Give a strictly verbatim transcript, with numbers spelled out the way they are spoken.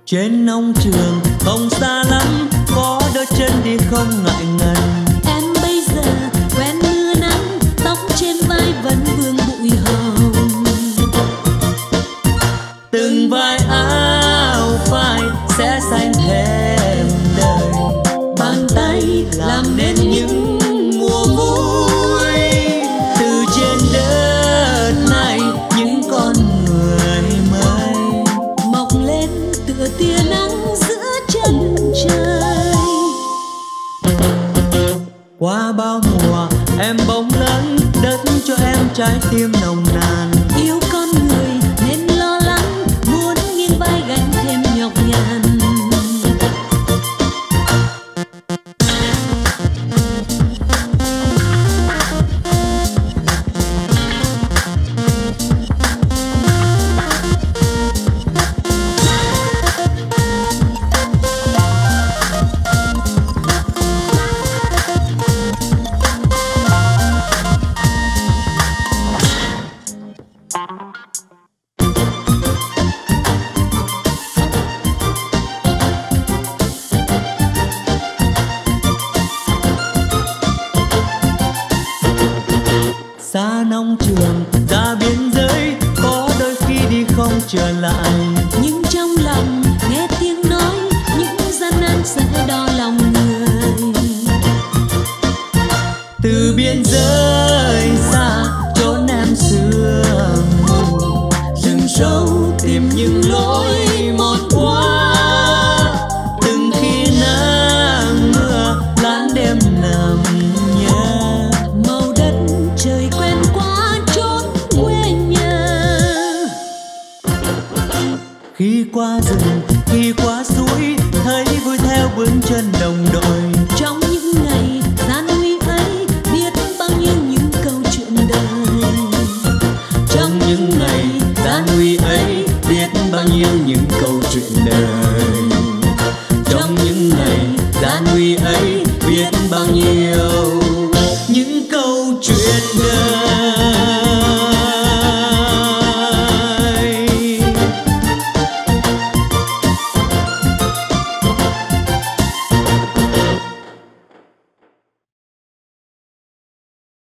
Trên nông trường không xa lắm, có đôi chân đi không ngại ngần. Em bây giờ quen mưa nắng, tóc trên vai vẫn vương bụi hồng. Từng vài áo phai sẽ xanh thêm đời, Bàn tay làm nên những mùa vui. Từ trên đất này những con người mới mọc lên tựa tia nắng giữa chân trời. Qua bao mùa em bỗng lớn, đất cho em trái tim nồng nàn. Yêu con người nên lo lắng, muốn nghiêng vai gánh thêm nhọc nhằn. Xa nông trường ra biên giới, có đôi khi đi không trở lại. Nhưng trong lòng nghe tiếng nói, những gian nan sẽ đo lòng người. Từ biên giới xa chốn em xưa mù, rừng sâu tìm những lối